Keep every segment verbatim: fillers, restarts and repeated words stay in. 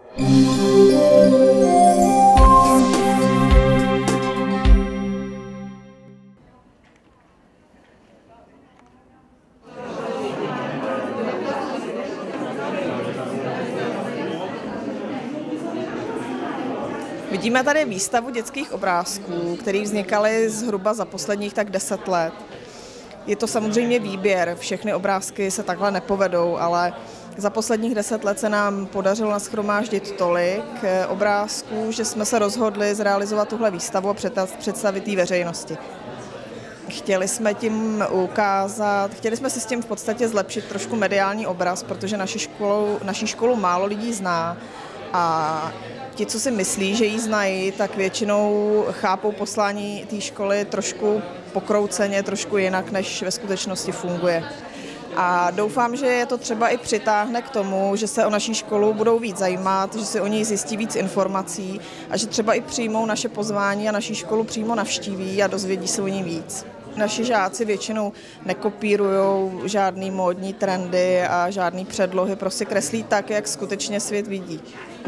Vidíme tady výstavu dětských obrázků, které vznikaly zhruba za posledních tak deset let. Je to samozřejmě výběr, všechny obrázky se takhle nepovedou, ale za posledních deset let se nám podařilo nashromáždit tolik obrázků, že jsme se rozhodli zrealizovat tuhle výstavu a představit ji veřejnosti. Chtěli jsme tím ukázat, chtěli jsme si s tím v podstatě zlepšit trošku mediální obraz, protože naši školu, naši školu málo lidí zná a ti, co si myslí, že ji znají, tak většinou chápou poslání té školy trošku pokrouceně, trošku jinak, než ve skutečnosti funguje. A doufám, že je to třeba i přitáhne k tomu, že se o naší školu budou víc zajímat, že si o ní zjistí víc informací a že třeba i přijmou naše pozvání a naší školu přímo navštíví a dozvědí se o ní víc. Naši žáci většinou nekopírují žádný módní trendy a žádný předlohy, prostě kreslí tak, jak skutečně svět vidí.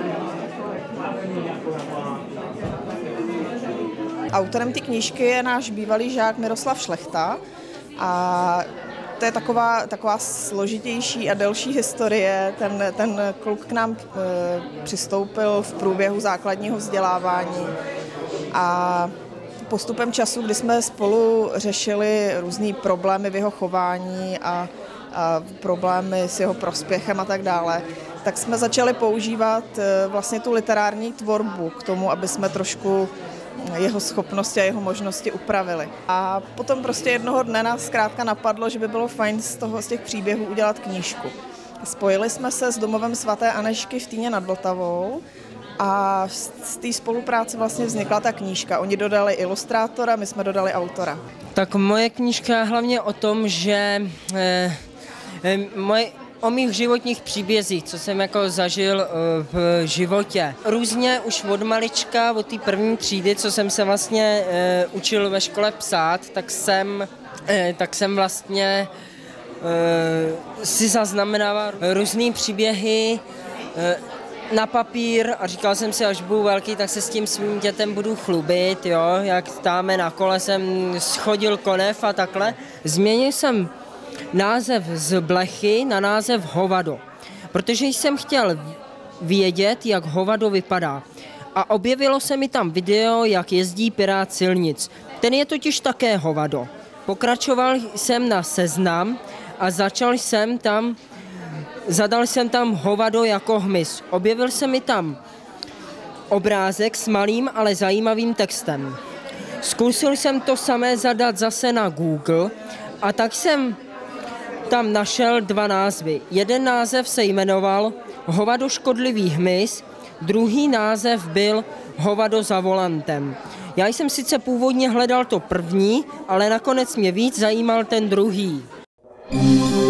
Autorem té knížky je náš bývalý žák Miroslav Šlechta a to je taková, taková složitější a delší historie. Ten, ten kluk k nám e, přistoupil v průběhu základního vzdělávání a postupem času, kdy jsme spolu řešili různý problémy v jeho chování a, a problémy s jeho prospěchem a tak dále, tak jsme začali používat e, vlastně tu literární tvorbu k tomu, aby jsme trošku jeho schopnosti a jeho možnosti upravili. A potom prostě jednoho dne nás zkrátka napadlo, že by bylo fajn z toho, z těch příběhů udělat knížku. Spojili jsme se s domovem svaté Anežky v Týně nad Vltavou a z té spolupráce vlastně vznikla ta knížka. Oni dodali ilustrátora, my jsme dodali autora. Tak moje knížka je hlavně o tom, že eh, eh, moje o mých životních příbězích, co jsem jako zažil v životě. Různě už od malička, od té první třídy, co jsem se vlastně e, učil ve škole psát, tak jsem, e, tak jsem vlastně e, si zaznamenával různý příběhy e, na papír a říkal jsem si, až budu velký, tak se s tím svým dětem budu chlubit, jo, jak táme na kole jsem schodil konev a takhle. Změnil jsem název z blechy na název hovado, protože jsem chtěl vědět, jak hovado vypadá. A objevilo se mi tam video, jak jezdí pirát silnic. Ten je totiž také hovado. Pokračoval jsem na seznam a začal jsem tam, zadal jsem tam hovado jako hmyz. Objevil se mi tam obrázek s malým, ale zajímavým textem. Zkusil jsem to samé zadat zase na Google a tak jsem tam našel dva názvy. Jeden název se jmenoval Hovado škodlivý hmyz, druhý název byl Hovado za volantem. Já jsem sice původně hledal to první, ale nakonec mě víc zajímal ten druhý.